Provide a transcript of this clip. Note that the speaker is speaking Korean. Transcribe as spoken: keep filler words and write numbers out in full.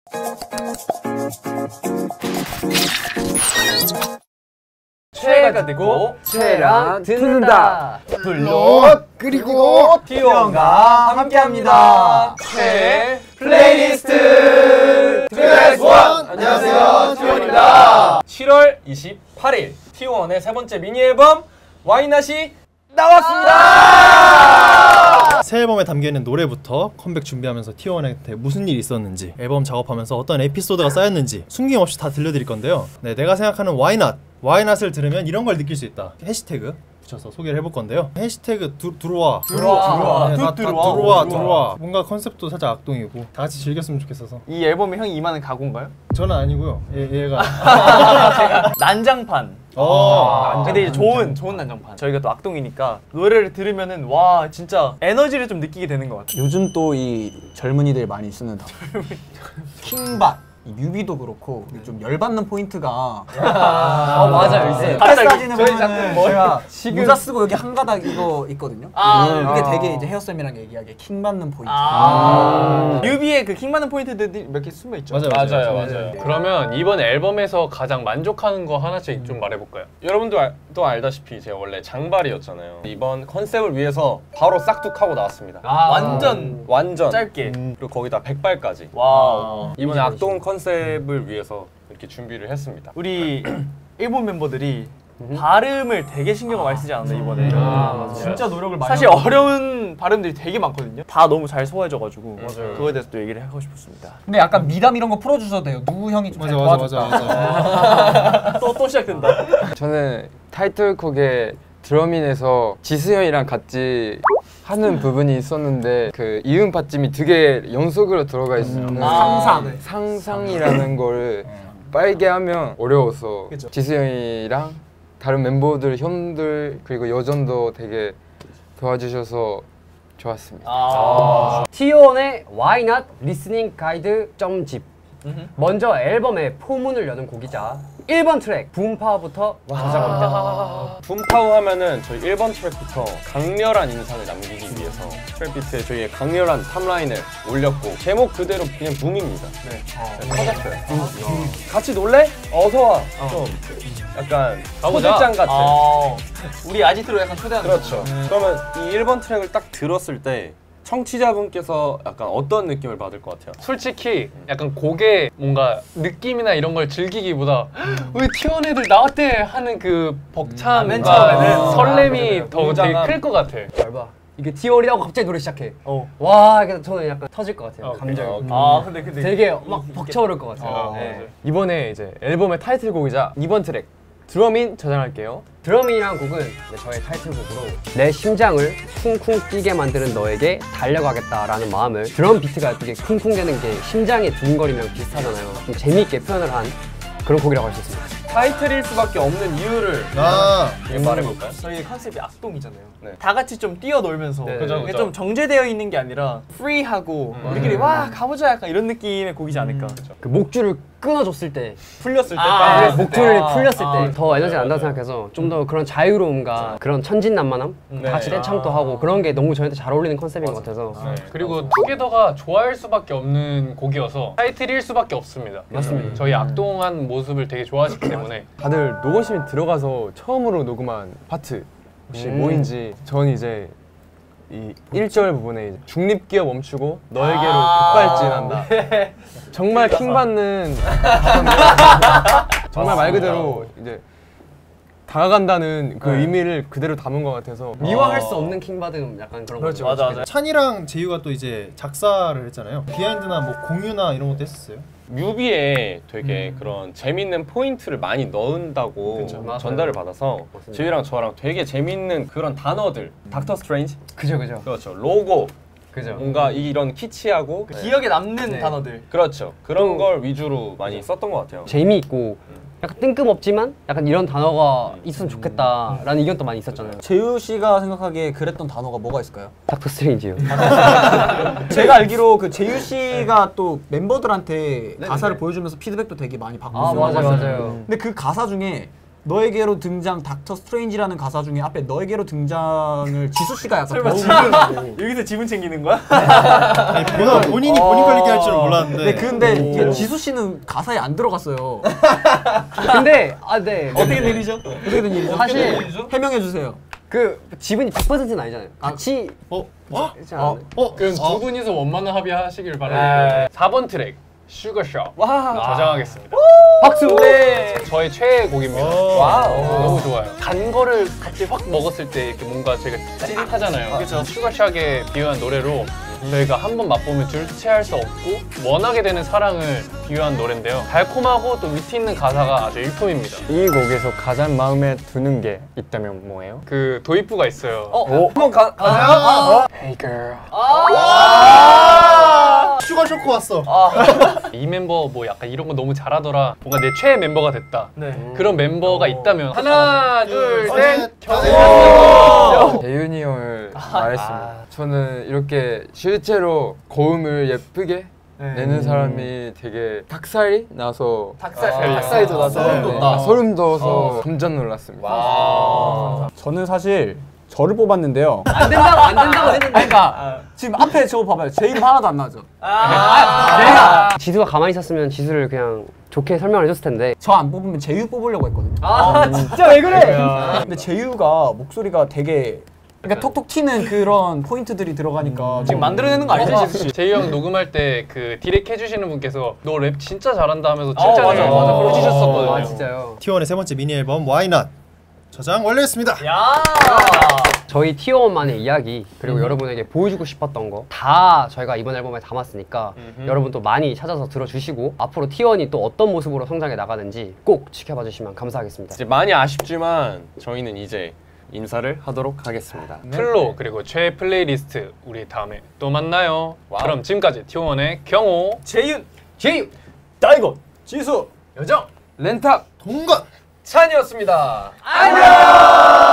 최애가 되고 최애랑 듣는다. 블록 그리고 티원과 함께합니다. 최애 플레이리스트 투 에스 원. 안녕하세요, 티원입니다. 칠월 이십팔일 티원의 세 번째 미니 앨범 와이낫이 나왔습니다. 새 앨범에 담겨있는 노래부터 컴백 준비하면서 티원한테 무슨 일이 있었는지, 앨범 작업하면서 어떤 에피소드가 쌓였는지 숨김없이 다 들려드릴 건데요. 네, 내가 생각하는 와이낫, 와이낫을 들으면 이런 걸 느낄 수 있다. 해시태그 붙여서 소개를 해볼 건데요. 해시태그 두, 들어와 들어와 들어와 네, 다, 다 들어와 들어와 들어와. 뭔가 컨셉도 살짝 악동이고 다 같이 즐겼으면 좋겠어서. 이 앨범에 형이 임하는 각오인가요? 저는 아니고요. 얘, 얘가 제가 난장판. 어. 아, 근데 이제 좋은 좋은 난장판. 저희가 또 악동이니까 노래를 들으면은 와 진짜 에너지를 좀 느끼게 되는 것 같아요. 요즘 또 이 젊은이들 많이 쓰는 킹받 이 뮤비도 그렇고 좀 열받는 포인트가 아, 어, 맞아요. 있어요. 사진을 저희 보면 뭐 제가 모자 쓰고 여기 한 가닥 이거 있거든요. 아, 음, 이게 아. 되게 이제 헤어쌤이랑 얘기하기에 킹받는 포인트. 아. 뮤비에 그 킹받는 포인트들이 몇 개 숨어 있죠. 맞아요, 맞아요, 맞아요. 맞아요. 네. 그러면 이번 앨범에서 가장 만족하는 거 하나씩 좀 말해볼까요? 여러분도 알, 또 알다시피 제가 원래 장발이었잖아요. 이번 컨셉을 위해서 바로 싹둑하고 나왔습니다. 아, 완전 완전 짧게. 음. 그리고 거기다 백발까지. 와우. 이번에 악동 컨셉을 위해서 이렇게 준비를 했습니다. 우리 일본 멤버들이 발음을 되게 신경을 많이 쓰지 않았나 이번에. 아, 맞아요. 진짜 노력을 많이. 사실 어려운 발음들이 되게 많거든요. 다 너무 잘 소화해져가지고 맞아요. 그거에 대해서 또 얘기를 하고 싶었습니다. 근데 약간 미담 이런 거 풀어주셔도 돼요. 누구 형이 좀 맞아 잘 맞아 도와줬다. 맞아 맞아. 또 또 시작된다. 저는 타이틀곡에 드러민에서 지수 형이랑 같이 하는 부분이 있었는데 그 이음 받침이 되게 연속으로 들어가 있어요. 음. 아. 상상. 상상이라는 거를 빨게 하면 어려워서 그쵸. 지수 형이랑 다른 멤버들, 형들 그리고 여전도 되게 도와주셔서 좋았습니다. 아. 티원의 Why Not 리스닝 가이드 점집. 먼저 앨범의 포문을 여는 곡이자 일 번 트랙 붐파워부터 가져갑니다. 붐파우 하면은 저희 일 번 트랙부터 강렬한 인상을 남기기 위해서 트랙 비트에 저희의 강렬한 탑라인을 올렸고 제목 그대로 그냥 붐입니다. 네, 터졌어요. 같이 놀래? 어서 와. 좀 약간 초대장 같은. 아. 우리 아지트로 약간 초대하는. 그렇죠. 그러면 이 일 번 트랙을 딱 들었을 때 청취자분께서 약간 어떤 느낌을 받을 것 같아요? 솔직히 약간 곡의 뭔가 느낌이나 이런 걸 즐기기보다 왜 티원 애들 나왔대 하는 그 벅참과 맨 처음에는 설렘이 더 되게 웅장함. 클 것 같아. 잘 봐. 이게 티원이라고 갑자기 노래 시작해. 어. 와, 이게 저는 약간 터질 것 같아요. 오케이, 감정이. 오케이. 아 근데 근데 되게 막 벅차오를 것 같아요. 어. 네. 이번에 이제 앨범의 타이틀곡이자 이번 트랙 드러민 저장할게요. 드러민이라는 곡은 이제 저의 타이틀곡으로 내 심장을 쿵쿵 뛰게 만드는 너에게 달려가겠다라는 마음을, 드럼 비트가 되게 쿵쿵대는 게 심장의 두근거림이랑 비슷하잖아요. 좀 재미있게 표현을 한 그런 곡이라고 할 수 있습니다. 타이틀일 수밖에 없는 이유를 아 말해볼까요? 저희 컨셉이 악동이잖아요. 네. 다 같이 좀 뛰어놀면서 네, 그죠, 이게 그죠. 좀 정제되어 있는 게 아니라 프리하고 우리끼리 와 가보자 약간 이런 느낌의 곡이지 않을까. 그 목줄을 끊어줬을 때, 풀렸을 때, 아, 풀렸을 때. 목줄을 아, 풀렸을 아, 때 더 에너지가 난다고 생각해서 좀 더 그런 자유로움과 그런 천진난만함, 다 같이 네. 떼창도 하고 그런 게 너무 저한테 잘 어울리는 컨셉인 것 같아서. 네. 그리고 투게더가 좋아할 수밖에 없는 곡이어서 타이틀일 수밖에 없습니다. 맞습니다. 저희 악동한 모습을 되게 좋아하시기 때문에 다들 녹음실에 들어가서 처음으로 녹음한 파트 혹시 음. 뭐인지 전 이제 이 일 절 부분에 이제 중립기어 멈추고 너에게로 아. 급발진한다. 정말 킹받는 정말 말 그대로 이제 다가간다는 그 의미를 그대로 담은 것 같아서 미화할 수 없는 킹받음, 약간 그런 그렇죠, 거죠. 맞아 맞아. 찬이랑 제이유가 또 이제 작사를 했잖아요. 비하인드나 뭐 공유나 이런 것도 했었어요. 뮤비에 되게 그런 재밌는 포인트를 많이 넣은다고 그쵸, 맞아요. 전달을 받아서 맞습니다. 제이랑 저랑 되게 재밌는 그런 단어들, 닥터 스트레인지? 그죠, 그죠. 그렇죠. 로고, 그죠. 뭔가 이런 키치하고 그 기억에 남는 네. 단어들. 그렇죠. 그런 걸 위주로 많이 썼던 것 같아요. 재미있고 약간 뜬금없지만 약간 이런 단어가 있으면 좋겠다라는 의견도 많이 있었잖아요. 재유 씨가 생각하기에 그랬던 단어가 뭐가 있을까요? 닥터 스트레인지요. 제가 알기로 그 재유 씨가 또 멤버들한테 가사를 보여주면서 피드백도 되게 많이 받고 아, 있어요. 맞아요, 맞아요. 근데 그 가사 중에 너에게로 등장 닥터 스트레인지라는 가사 중에 앞에 너에게로 등장을 지수 씨가 약간 지분 여기서 지분 챙기는 거야? 아니, 보다 본인이 본인 걸 얘기할 줄은 몰랐는데. 네, 근데 이게 지수 씨는 가사에 안 들어갔어요. 근데 아 네. 어떻게 된 일이죠? 어떻게 된 일이죠? 사실 해명해 주세요. 그 지분이 백 퍼센트는 아니잖아요. 같이 어? 어? 있지 않아요? 어? 그럼 두 분이서 원만한 합의하시길 바랍니다. 사 번 트랙 슈거숍 저장하겠습니다. 박수. 네. 저의 최애 곡입니다. 와우. 너무 좋아요. 단 거를 같이 확 먹었을 때 이렇게 뭔가 저희가 찌릿하잖아요. 그렇죠. 슈거샥에 비유한 노래로 저희가 한 번 맛보면 둘째할 수 없고 원하게 되는 사랑을 비유한 노래인데요. 달콤하고 또 위트 있는 가사가 아주 일품입니다. 이 곡에서 가장 마음에 드는 게 있다면 뭐예요? 그 도입부가 있어요. 어? 한번 가, 가세요? Hey girl. 슈가 쇼크 왔어. 이 멤버 뭐 약간 이런 거 너무 잘하더라. 뭔가 내 최애 멤버가 됐다. 그런 멤버가 있다면 하나, 둘, 셋. 재윤이 형을 말했습니다. 저는 이렇게 실제로 고음을 예쁘게 내는 사람이 되게 닭살이 나서 닭살, 닭살이 돋아서 소름 네, 돋다. 소름 돋아서 깜짝 놀랐습니다. 저는 사실 저를 뽑았는데요. 안 된다고 안 된다고 했는데. 그러니까 지금 앞에 저거 봐봐요. 제 이름 하나도 안 나죠. 지수가 가만히 있었으면 지수를 그냥 좋게 설명을 해줬을 텐데. 저 안 뽑으면 제유 뽑으려고 했거든요. 아 진짜 왜 그래? 근데 제유가 목소리가 되게 그러니까 톡톡 튀는 그런 포인트들이 들어가니까 지금 만들어내는 거 아니죠, 지수 씨? 제이 형 녹음할 때 그 디렉 해주시는 분께서 너 랩 진짜 잘한다 하면서 칭찬을 맞아, 맞아. 해주셨었거든요. 아 진짜요. 티원의 세 번째 미니 앨범 Why Not 저장 완료했습니다. 야! 저희 티어원만의 이야기 그리고 여러분에게 보여주고 싶었던 거 다 저희가 이번 앨범에 담았으니까 여러분도 많이 찾아서 들어주시고 앞으로 티원이 또 어떤 모습으로 성장해 나가는지 꼭 지켜봐 주시면 감사하겠습니다. 이제 많이 아쉽지만 저희는 이제 인사를 하도록 하겠습니다. 플로 그리고 최애 플레이리스트 우리 다음에 또 만나요. 그럼 지금까지 티원의 경호, 재윤, 제유, 다이고, 지수. 여정, 렌탑 동건 찬이었습니다. 안녕!